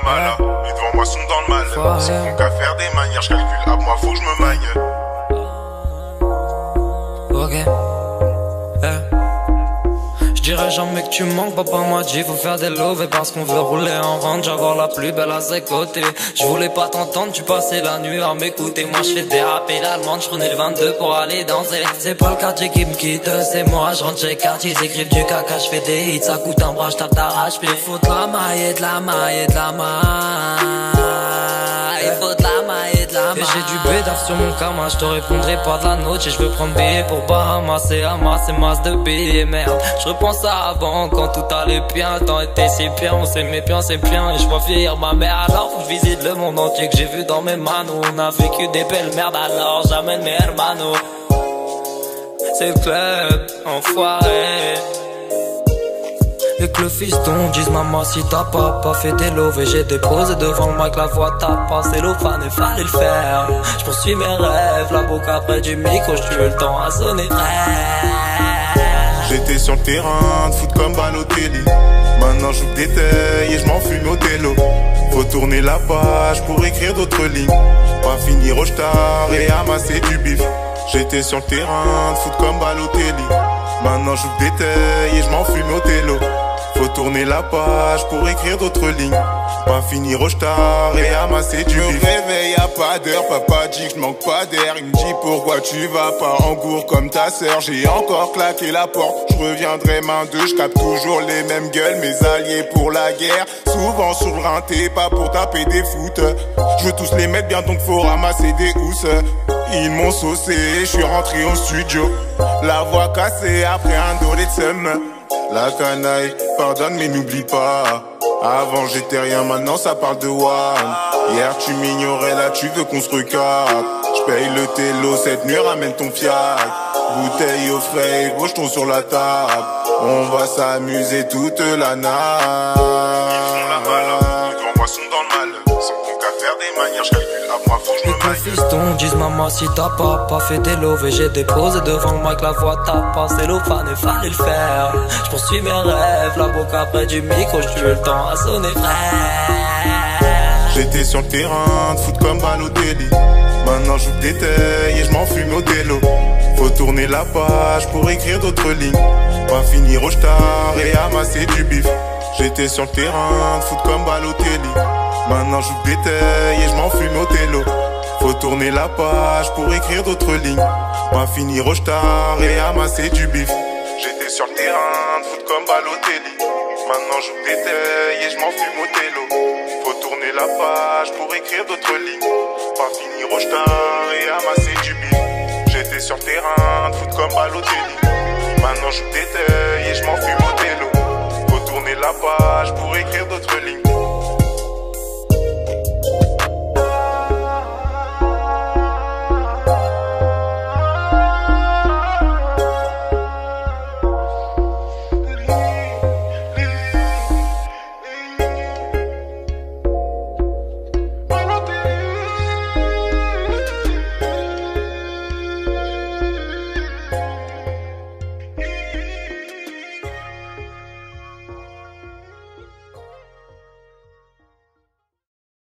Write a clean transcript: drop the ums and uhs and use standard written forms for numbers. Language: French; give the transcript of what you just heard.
mal. Les devant moi sont dans le mal. C'est mon qu'à faire des manières, je calcule à moi, faut que je me magne. Ok. J'dirais jamais que tu manques, papa m'a dit faut faire des lovés parce qu'on veut rouler en range, avoir la plus belle à ses côtés. J'voulais pas t'entendre, tu passais la nuit à m'écouter. Moi j'fais déraper l'allemande, j'prenais le 22 pour aller danser. C'est pas le quartier qui me quitte, c'est moi, j'rentre chez quartier, ils écrivent du caca, j'fais des hits, ça coûte un bras, j'tape t'arrache, puis il faut de la maille et de la maille et de la maille. Il faut de la maille et de la maille. Et j'ai du bédard sur mon karma, je te répondrai pas de la note. Et je veux prendre billet pour Bahamas et amasser masse de billets. Merde, je repense à avant quand tout allait bien. Tant était si bien, on s'aimait bien, c'est bien. Et je vois vieillir ma mère, alors faut que je visite le monde entier que j'ai vu dans mes manos. On a vécu des belles merdes, alors j'amène mes hermanos. C'est le club, enfoiré. Et que le fiston dise maman si t'as pas fait des lovés. J'ai déposé devant le mic, la voix tape pas cellophane et fallait le faire. J'poursuis mes rêves, la boca près du micro, j'tue le temps à sonner frère. J'étais sur le terrain de foot comme Balotelli. Maintenant j'ouvre des tailles et j'm'enfume au télo. Faut tourner la page pour écrire d'autres lignes. Pas finir au star et amasser du bif. J'étais sur le terrain de foot comme Balotelli. Maintenant j'ouvre des tailles et j'm'enfume au télo. Faut tourner la page pour écrire d'autres lignes. Pas finir au star et amasser du bif. Je me réveille à pas d'heure, papa dit que je manque pas d'air. Il me dit pourquoi tu vas pas en cours comme ta sœur. J'ai encore claqué la porte, je reviendrai main deux. Je capte toujours les mêmes gueules, mes alliés pour la guerre. Souvent sur le rinté, pas pour taper des foot. Je veux tous les mettre bien donc faut ramasser des housses. Ils m'ont saucé, je suis rentré au studio. La voix cassée après un dolé de seum. La canaille, pardonne mais n'oublie pas. Avant j'étais rien, maintenant ça parle de one. Hier tu m'ignorais, là tu veux qu'on se recapte. J'paye le télo, cette nuit ramène ton fiac. Bouteille au frais, gros j'tombe sur la table. On va s'amuser toute la night. Ils font la balle, les devant moi sont dans le mal. Sans qu'on qu'à faire des manières, j'calcule à moi, faut que je me magne. Et que le fiston dise maman si t'as pas fait des lovés. J'ai déposé devant le mic, la voix tape pas cellophane et fallait le faire. J'poursuis mes rêves, la boca près du micro, j'tue le temps à sonner frère. J'étais sur le terrain de foot comme Balotelli. Maintenant j'ouvre des tailles et j'm'enfume au télo. Faut tourner la page pour écrire d'autres lignes. Pas finir au star et amasser du bif. J'étais sur le terrain de foot comme Balotelli. Maintenant j'ouvre des tailles et j'm'enfume au télo. Faut tourner la page pour écrire d'autres lignes. Pas finir au star et amasser du bif. J'étais sur le terrain de foot comme Balotelli. Maintenant j'ouvre des tailles et j'm'enfume au télo. Faut tourner la page pour écrire d'autres lignes. Pas finir au star et amasser